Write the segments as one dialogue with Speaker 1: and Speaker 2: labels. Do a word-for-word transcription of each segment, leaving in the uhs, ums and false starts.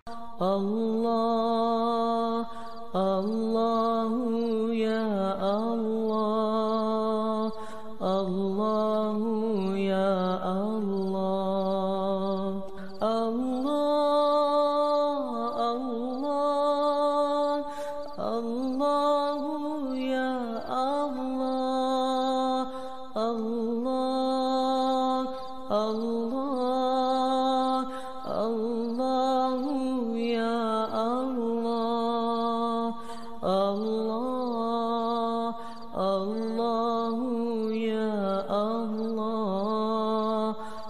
Speaker 1: Allah, Allahu ya Allah, Allahu ya Allah, Allah, Allah, Allahu ya Allah, Allah, Allah, Allahu ya Allah, Allah, Allahu ya Allah,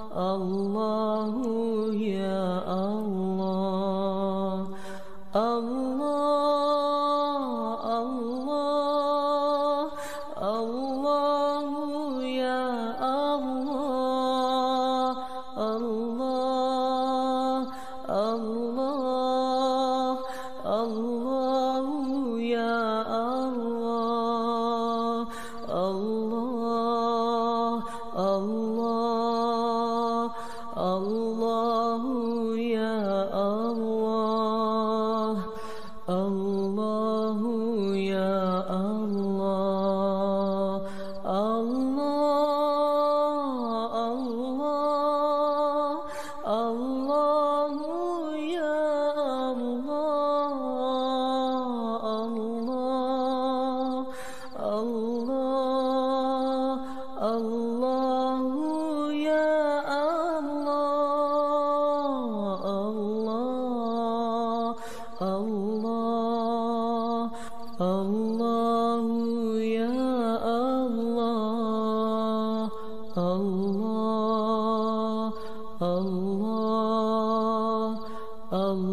Speaker 1: Allahu ya Allah, Allah, Allah, Allahu ya Allah, Allah, Allah, Allahu ya Allah, Allah, Allah, Allahu ya Allah, Allahu ya Allah, Allah, Allah, Allahu ya Allah, Allah, Allahu ya Allah, Allah, Allahu ya Allah, Allah, Allah, Allah.